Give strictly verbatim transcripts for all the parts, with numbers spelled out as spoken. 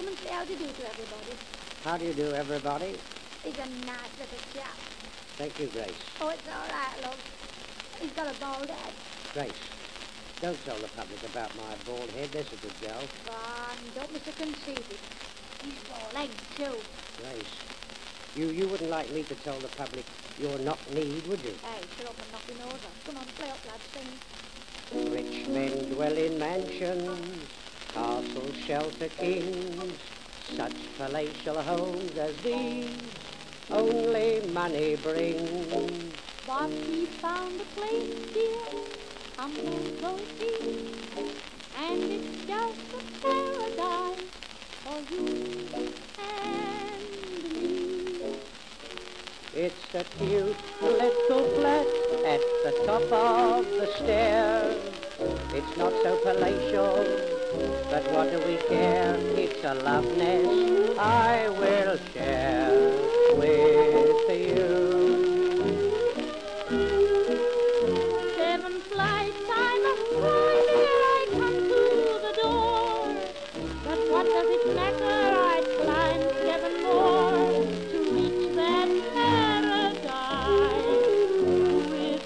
come and say how do you do to everybody. How do you do, everybody? He's a nice little chap. Thank you, Grace. Oh, it's all right, love. He's got a bald head. Grace, don't tell the public about my bald head. There's a good girl. Bon, don't be so conceited. He's got legs, too. Grace, you, you wouldn't like me to tell the public you're knock-kneed, would you? Hey, shut up and knock your nose off. Come on, play up, lad, sing. Rich men dwell in mansions, castles shelter kings, such palatial homes as these only money brings. But he found a place here, humble though it is, and it's just a paradise for you and me. It's a cute little flat at the top of the stairs. It's not so palatial, but what do we care? It's a love nest I will share with you. Seven flight time of Friday I come to the door, but what does it matter? I climb seven more to reach that paradise with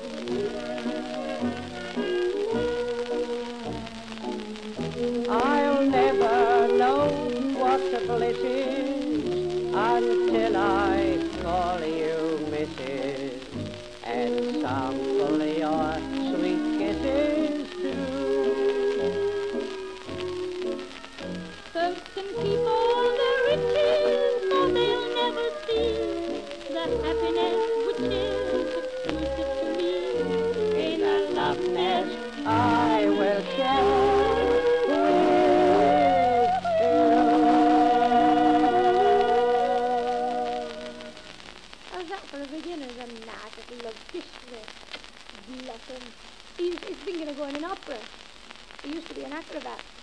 you. I'll never know what the bliss is until I call you Missus and sample your sweet kisses too. Folks can keep all the riches, for they'll never see the happiness which is exclusive to me. In a love nest I will share How's that for a beginner? A nice little love kiss there. Bless him. He's, he's thinking of going in opera. He used to be an acrobat.